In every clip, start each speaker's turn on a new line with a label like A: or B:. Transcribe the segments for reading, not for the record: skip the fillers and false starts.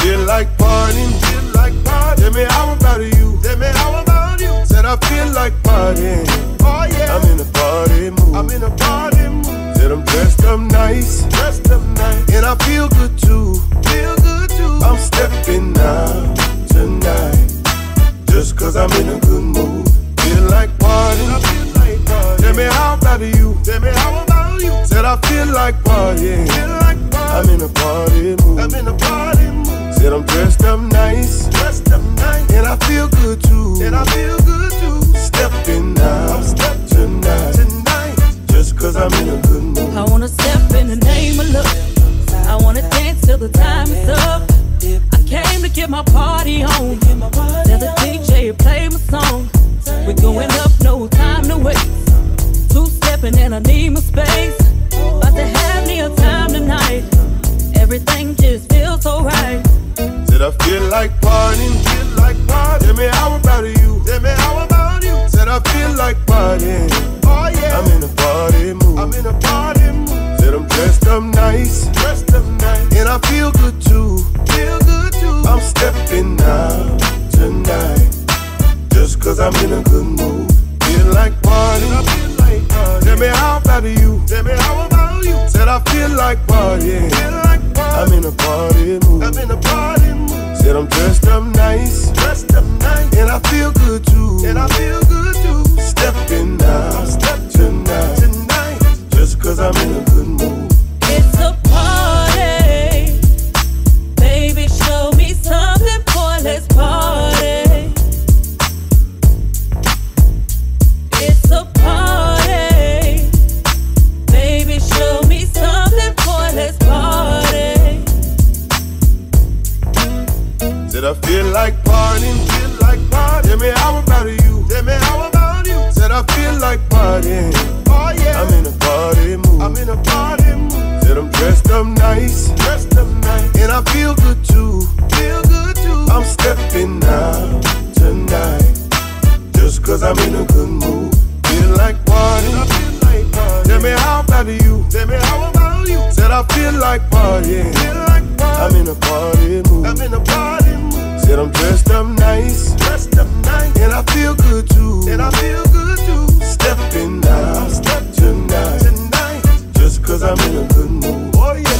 A: feel like partying, Tell me how about you, Said I feel like partying, oh yeah. I'm in a party mood, Said I'm dressed up nice, and I feel good too, I'm stepping out tonight, just cause I'm in a good mood. Feel like partying, Tell me how about you, Said I feel like partying, I'm in a party mood, Said I'm dressed up nice, and I feel good too, stepping out tonight, just cause I'm in a good mood.
B: I wanna step in the name of love, I wanna dance till the time is up. I came to get my party on, tell the DJ play my song. We're going up, no time to waste, two-stepping and I need my space. About to have me a time tonight, everything just feels so right.
A: Said I feel like partying, Tell me how about you, Said I feel like partying, oh yeah. I'm in a party mood, Said I'm dressed up nice, and I feel good too, I'm stepping out tonight, just cause I'm in a good mood. Feel like partying, Tell me how about you, Said I feel like partying, I'm in a party mood, Said I'm dressed up nice, and I feel good too, stepping out tonight, just cause I'm in a good mood.
B: It's a party, baby, show me something, boy, let's party. It's a party, baby, show me something, boy, let's party.
A: Said I feel like partying, Tell me how about you, Said I feel like partying, oh yeah. I'm in a party mood, Said I'm dressed up nice, and I feel good too, I'm stepping out tonight, just cause I'm in a good mood. Feel like partying, Tell me how about you, Said I feel like partying, I'm in a party mood, Said I'm dressed up nice, and I feel good too, stepping out tonight, just cause I'm in a good mood. Oh yeah.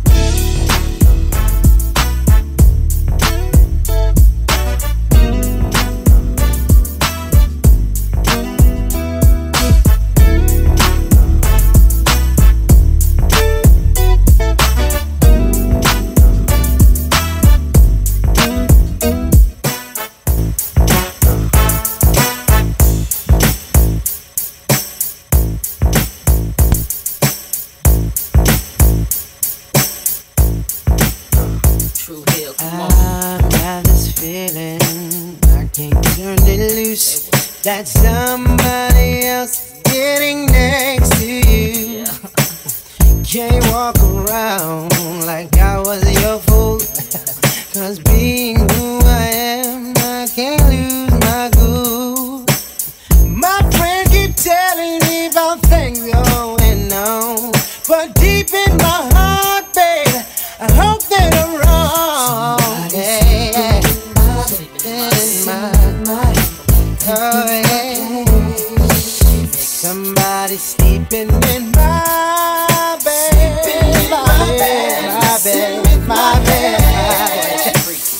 C: That somebody else getting next to you. Can't walk around like I was your fool. Cause being who I am, I can't lose my cool. My friends keep telling me about things going on, but deep in my heart, babe, I hope that I'm wrong. Somebody sleeping in my bed, my bed,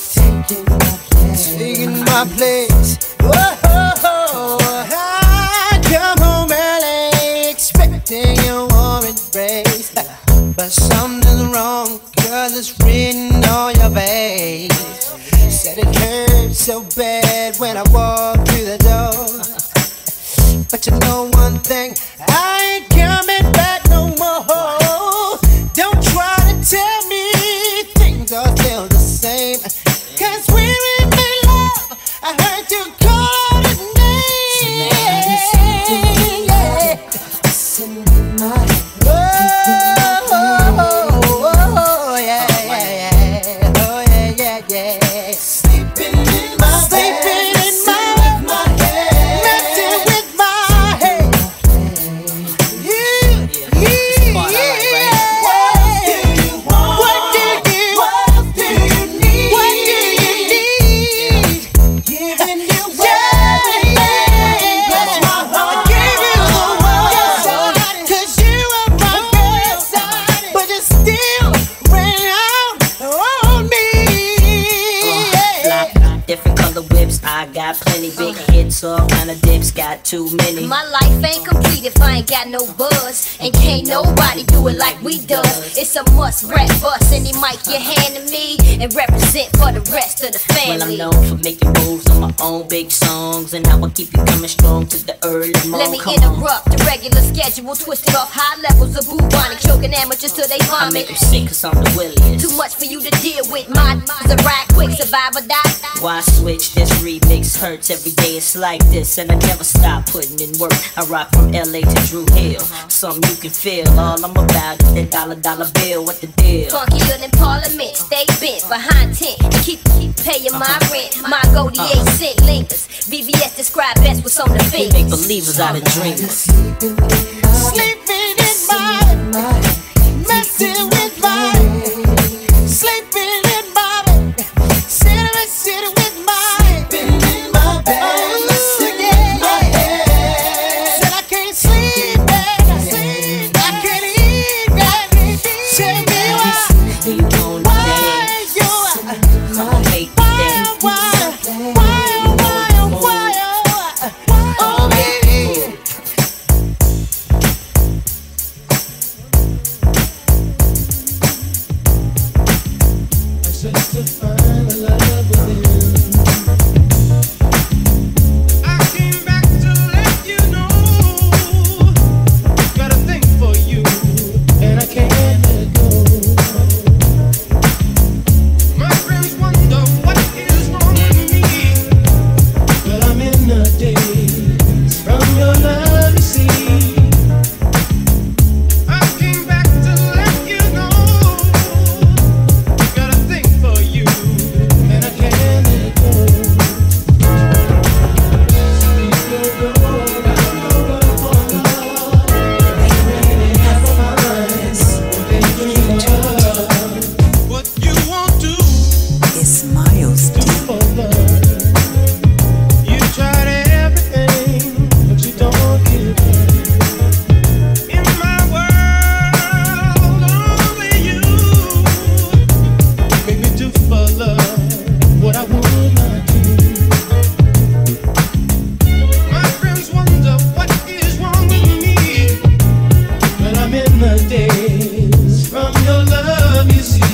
C: taking my place. Whoa, I come home early, expecting a warm embrace, but something's wrong, 'cause it's written on your face. Said it hurt so bad when I walked through the door. But you know one thing, I ain't coming back no more. Don't try to tell me things are still the same, 'cause we're in love, I heard you call it name. Oh, yeah, sleeping in my bed, messing with my head.
D: too many.
E: My life ain't complete if I ain't got no buzz, and can't nobody do it like we does. It's a must rap bust any mic you hand to me, and represent for the rest of the family.
D: Well, I'm known for making moves on my own big songs, and how I keep you coming strong to the early morning.
E: Let me interrupt the regular schedule, twisted off high levels of bubonic, choking amateurs till they
D: I make
E: vomit.
D: them sick cause I'm the williest.
E: Too much for you to deal with, my is a ride quick, survive or die.
D: Why switch? This remix hurts every day. It's like this, and I never stop putting in work. I rock from LA to Drew Hill, something you can feel. All I'm about is that dollar bill. What the deal?
E: Funkier than Parliament, stay bent behind tent, and keep paying my rent. My goldie 8 cent lingers. VVS describe best what's on the
D: We
E: fingers.
D: make believers out of dreamers.
C: Sleeping in my, messing with my, sleeping in my, sitting with my, in my bed, messing in my head. Said I can't sleep, I can't eat, tell me why,
D: You on the dance. Come on, make me dance.
C: oh baby. Just to find the love within.
A: I came back to let you know. Got a thing for you,
C: And I can't let go.
A: my friends wonder what is wrong with me.
C: Well, I'm in the days from your love, you see.
A: I came back to let you know. Got a thing for you,
C: And I can't let go.
A: what you won't do.
F: It's Miles D.
A: You tried everything,
C: But you don't give up.
A: in my world, only you
C: Make me do for love what I would not do.
A: My friends wonder what is wrong with me.
C: But I'm in the days from your love, you see.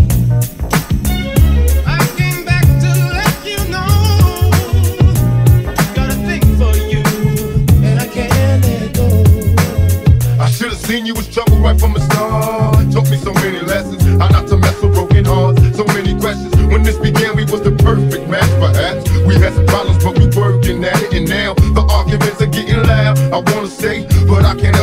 A: I came back to let you know. Got a thing for you.
C: And I can't let go.
G: I should have seen you was trouble right from the start. Taught me so many lessons, how not to mess with broken hearts. So many questions. When this began, we was the perfect match, perhaps. We had some problems, but we working at it. And now the arguments are getting loud. I wanna say, but I can't